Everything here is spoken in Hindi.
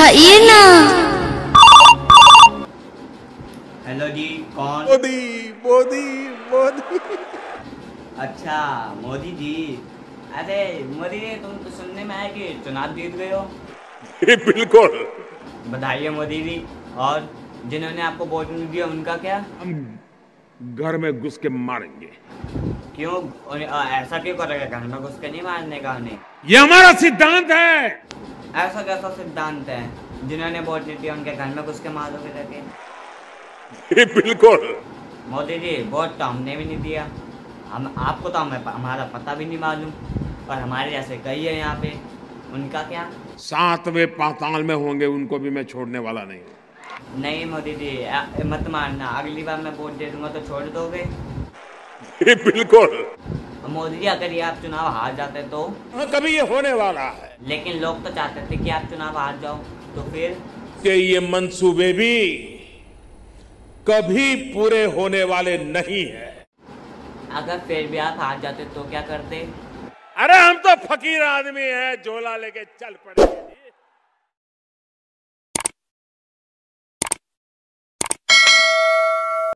उठाइए ना। हेलो जी, कौन? मोदी मोदी मोदी। अच्छा, मोदी जी। अरे मोदी जी, तुम तो सुनने में आया कि चुनाव जीत गए हो। बिल्कुल। बधाई है मोदी जी। और जिन्होंने आपको वोट नहीं दिया उनका क्या? हम घर में घुस के मारेंगे। क्यों? ऐसा क्यों करेगा? घर में घुस के नहीं मारने का उन्हें? ये हमारा सिद्धांत है। ऐसा कैसा सिद्धांत है? जिन्होंने वोट नहीं दिया उनके घर में घुस के मारोगे जाके? बिल्कुल। मोदी जी, वोट तो हमने भी नहीं दिया। हम आपको तो हमारा पता भी नहीं मालूम। और हमारे जैसे कई है यहाँ पे, उनका क्या? 7वें पाताल में होंगे, उनको भी मैं छोड़ने वाला नहीं हूँ। नहीं मोदी जी, मत मारना। अगली बार मैं वोट दे दूंगा तो छोड़ दोगे? बिल्कुल। मोदी जी, अगर ये आप चुनाव हार जाते तो? हाँ, कभी ये होने वाला है। लेकिन लोग तो चाहते थे कि आप चुनाव हार जाओ, तो फिर? कि ये मंसूबे भी कभी पूरे होने वाले नहीं है। अगर फिर भी आप हार जाते तो क्या करते? अरे हम तो फकीर आदमी हैं, झोला लेके चल पड़े।